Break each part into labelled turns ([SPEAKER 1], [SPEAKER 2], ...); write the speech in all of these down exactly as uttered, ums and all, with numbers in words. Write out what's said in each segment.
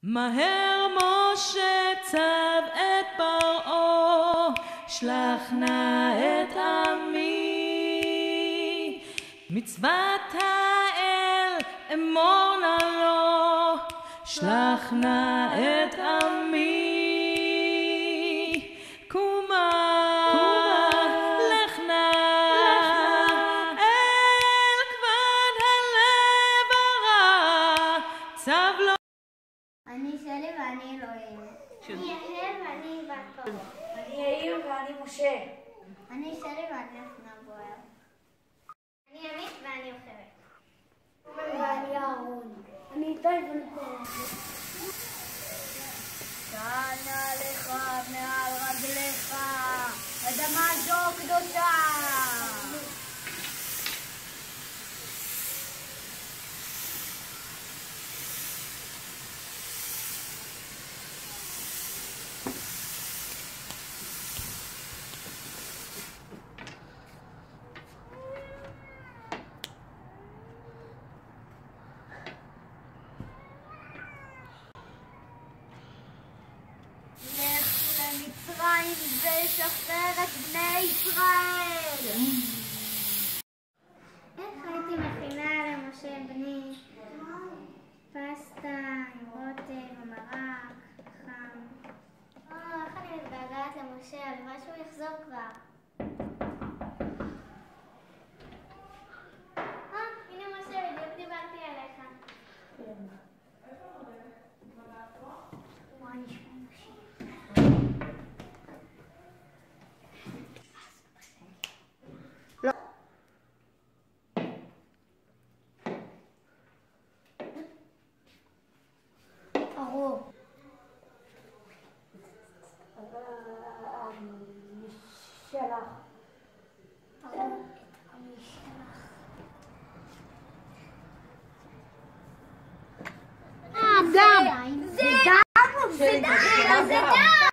[SPEAKER 1] מהר משה צב את פרעה, שלח נא את עמי. מצוות האל אמור נא לו, שלח נא את עמי. קומה, לך נא אל כבד הלב הרע, צב לו.
[SPEAKER 2] אני שלי ואני אלוהים.
[SPEAKER 3] אני יעל ואני בת פרעה.
[SPEAKER 4] אני יאיר ואני משה.
[SPEAKER 2] אני שלי ואני אופנה בוער.
[SPEAKER 3] אני עמית ואני אוכלת.
[SPEAKER 2] ואני אהרון. אני איתי ואני פרעה.
[SPEAKER 4] שנה לך מעל רגליך, אדמה זו קדושה. מצרים ושחרר את בני ישראל.
[SPEAKER 3] איך הייתי מכינה למשה בני פסטה עם רוטב ומרק חם. או, איך אני מתגעגעת למשה, הלוואי שהוא יחזור כבר. אה, הנה משה, בדיוק דיברתי עליך.
[SPEAKER 2] מה נשמע משה?
[SPEAKER 4] ארוך. שלח.
[SPEAKER 2] דם! זה דם! זה דם! זה דם!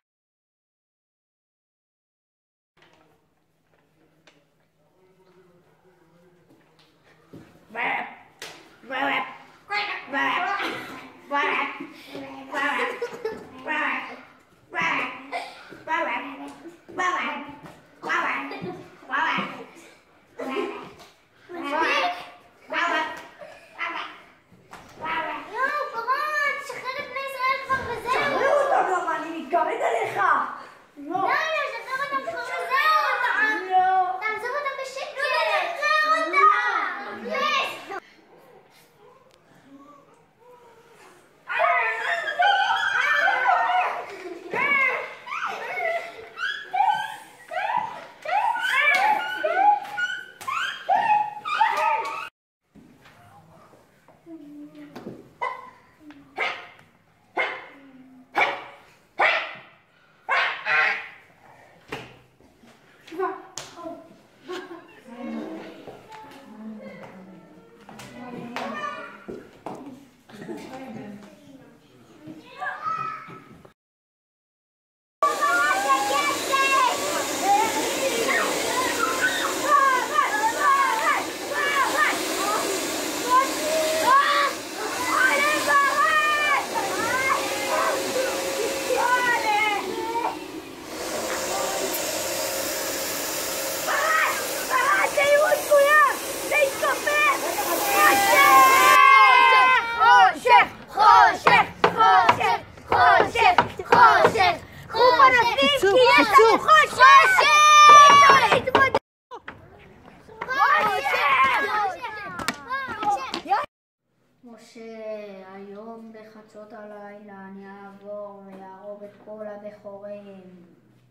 [SPEAKER 2] משה, היום בחצות הלילה אני אעבור ויהרוג את כל הבכורים.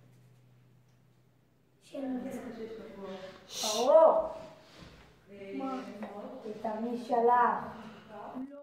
[SPEAKER 4] פרעה. את עמי שלח.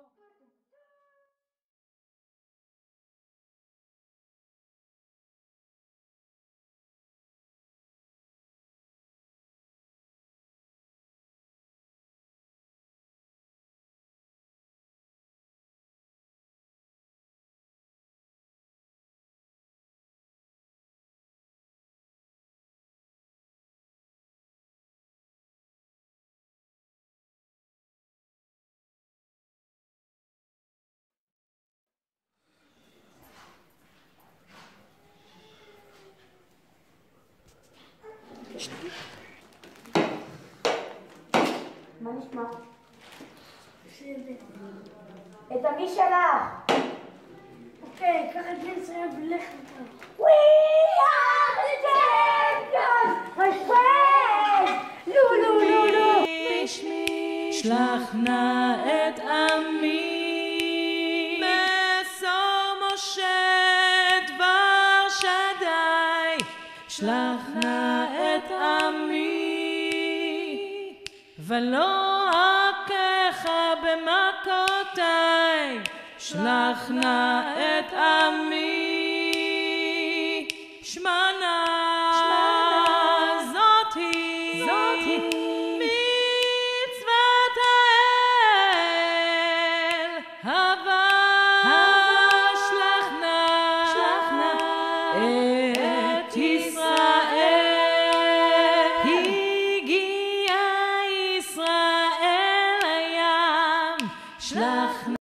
[SPEAKER 4] שלח.
[SPEAKER 2] אוקיי, קח את בני ישראל ולך איתו.
[SPEAKER 4] We are the champions! השפט! לו לו לו לו!
[SPEAKER 1] שלח נא את עמי מסור משה דבר שדי שלח נא את עמי ולא אכך במכותי שלח נא את עמי שמנה זאתי זאתי את ישראל הגיע ישראל הים שלח